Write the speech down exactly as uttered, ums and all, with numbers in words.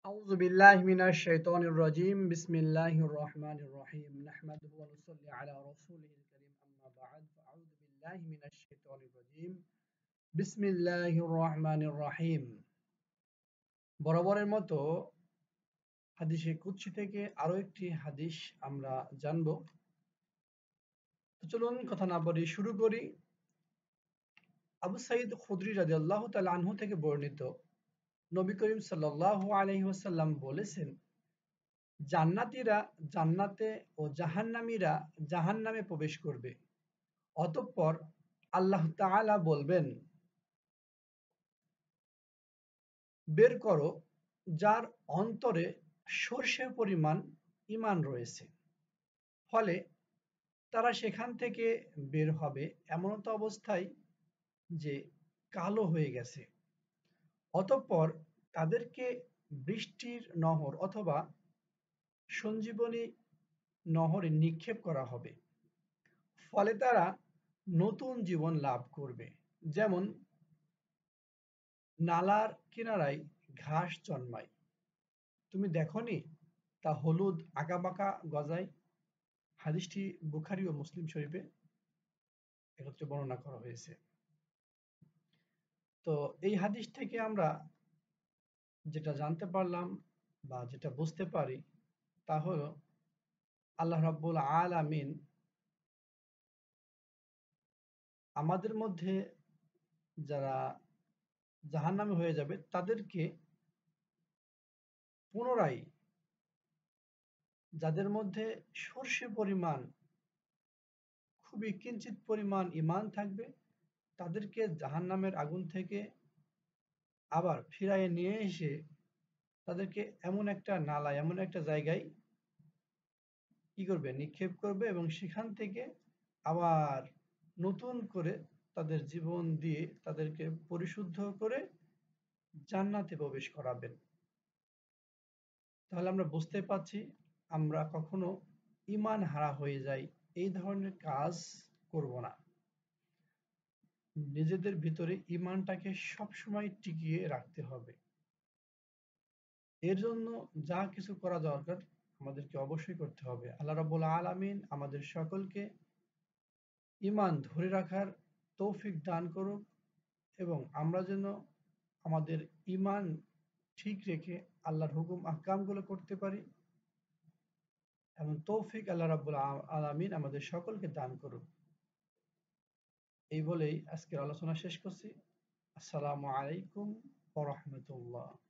أعوذ بالله من الشيطان الرجيم بسم الله الرحمن الرحيم نحمده ونصلي على رسوله الكريم أما بعد فأعوذ بالله من الشيطان الرجيم بسم الله الرحمن الرحيم বরাবরের মতো হাদিসে কুদসি থেকে আরো একটি হাদিস আমরা জানব। তো চলুন কথা না বলি শুরু করি। আবু সাঈদ খুদরি রাদিয়াল্লাহু তাআলা আনহু থেকে বর্ণিত, নবী করিম সাল্লাল্লাহু আলাইহি ওয়াসাল্লাম বলেছেন, জান্নাতীরা জান্নাতে ও জাহান্নামীরা জাহান্নামে প্রবেশ করবে। অতঃপর আল্লাহ তাআলা বলবেন, বের করো যার অন্তরে সর্ষে পরিমাণ ঈমান রয়েছে। ফলে তারা সেখান থেকে বের হবে এমনত অবস্থায় যে কালো হয়ে গেছে। অতঃপর তাদেরকে বৃষ্টির নহর অথবা সঞ্জীবনী নহরে নিক্ষেপ করা হবে। ফলে তারা নতুন জীবন লাভ করবে, যেমন নালার কিনারায় ঘাস জন্মায়, তুমি দেখনি তা হলুদ আঁকাবাঁকা গজায়। হাদিসটি বুখারী ও মুসলিম শরীফে একত্রে বর্ণনা করা হয়েছে। তো এই হাদিস থেকে আমরা যেটা জানতে পারলাম বা যেটা বুঝতে পারি তা হলো, আল্লাহ রাব্বুল আলামিন আমাদের মধ্যে যারা জাহান্নামী হয়ে যাবে তাদেরকে পুনরায়, যাদের মধ্যে সর্ষে পরিমাণ খুবই কিঞ্চিত পরিমাণ ঈমান থাকবে, তাদেরকে জাহান্নামের আগুন থেকে আবার ফিরাইয়ে নিয়ে এসে তাদেরকে এমন একটা নালায় এমন একটা জায়গায় কি করবে, নিক্ষেপ করবে এবং সেখান থেকে আবার নতুন করে তাদের জীবন দিয়ে তাদেরকে পরিশুদ্ধ করে জান্নাতে প্রবেশ করাবেন। তাহলে আমরা বুঝতে পারছি আমরা কখনো ঈমান হারা হয়ে যাই এই ধরনের কাজ করব না। নিজেদের ভিতরে ঈমানটাকে সবসময় টিকিয়ে রাখতে হবে। এর জন্য যা কিছু করা দরকার আমাদেরকে অবশ্যই করতে হবে। আল্লাহ রাব্বুল আলামিন আমাদের সকলকে ঈমান ধরে রাখার তৌফিক দান করুক এবং আমরা যেন আমাদের ঈমান ঠিক রেখে আল্লাহর হুকুম আহকামগুলো করতে পারি, এবং তৌফিক আল্লাহ রাব্বুল আলামিন আমাদের সকলকে দান করুক। এই বলেই আজকের আলোচনা শেষ করছি। আসসালামু আলাইকুম ওয়া রাহমাতুল্লাহ।